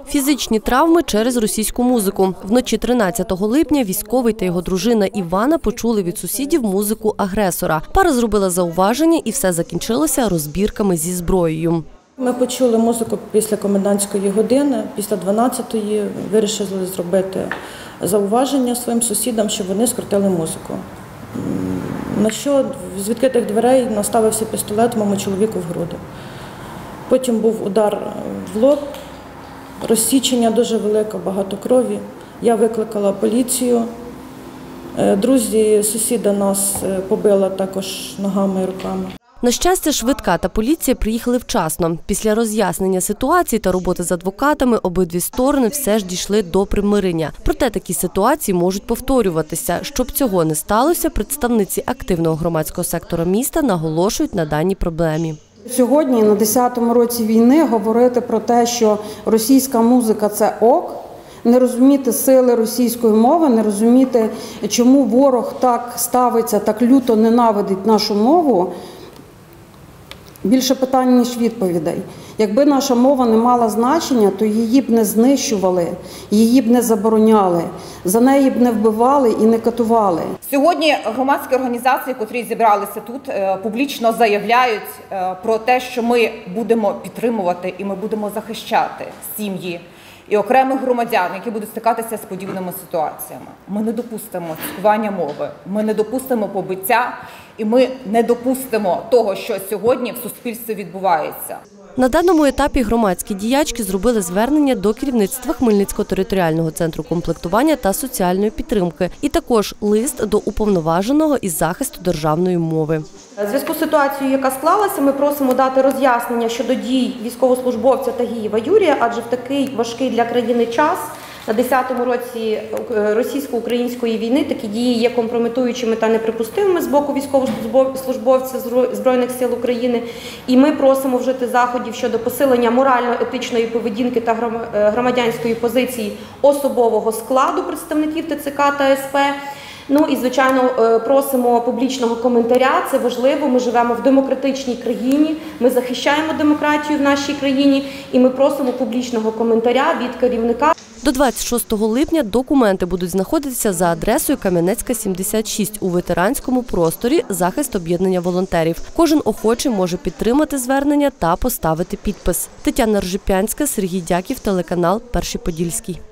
Фізичні травми через російську музику. Вночі 13 липня військовий та його дружина Івана почули від сусідів музику агресора. Пара зробила зауваження і все закінчилося розбірками зі зброєю. Ми почули музику після комендантської години, після 12-ї вирішили зробити зауваження своїм сусідам, щоб вони скоротили музику. На що з відкритих дверей наставився пістолет моєму чоловіку в груди. Потім був удар в лоб, розсічення дуже велике, багато крові. Я викликала поліцію. Друзі сусіда нас побили також ногами і руками. На щастя, швидка та поліція приїхали вчасно. Після роз'яснення ситуації та роботи з адвокатами обидві сторони все ж дійшли до примирення. Проте такі ситуації можуть повторюватися. Щоб цього не сталося, представниці активного громадського сектора міста наголошують на даній проблемі. Сьогодні, на 10-му році війни, говорити про те, що російська музика – це ок, не розуміти сили російської мови, не розуміти, чому ворог так ставиться, так люто ненавидить нашу мову – більше питань, ніж відповідей. Якби наша мова не мала значення, то її б не знищували, її б не забороняли, за неї б не вбивали і не катували. Сьогодні громадські організації, котрі зібралися тут, публічно заявляють про те, що ми будемо підтримувати і ми будемо захищати сім'ї і окремих громадян, які будуть стикатися з подібними ситуаціями. Ми не допустимо цькування мови, ми не допустимо побиття і ми не допустимо того, що сьогодні в суспільстві відбувається. На даному етапі громадські діячки зробили звернення до керівництва Хмельницького територіального центру комплектування та соціальної підтримки і також лист до уповноваженого із захисту державної мови. У зв'язку з ситуацією, яка склалася, ми просимо дати роз'яснення щодо дій військовослужбовця Тагієва Юрія, адже в такий важкий для країни час, на 10-му році російсько-української війни, такі дії є компрометуючими та неприпустимими з боку військовослужбовця Збройних сил України. І ми просимо вжити заходів щодо посилення морально-етичної поведінки та громадянської позиції особового складу представників ТЦК та СП. Ну і, звичайно, просимо публічного коментаря, це важливо, ми живемо в демократичній країні, ми захищаємо демократію в нашій країні і ми просимо публічного коментаря від керівника. До 26 липня документи будуть знаходитися за адресою Кам'янецька, 76 у ветеранському просторі «Захист об'єднання волонтерів». Кожен охочий може підтримати звернення та поставити підпис. Тетяна Ржепянська, Сергій Дяків, телеканал «Перший Подільський».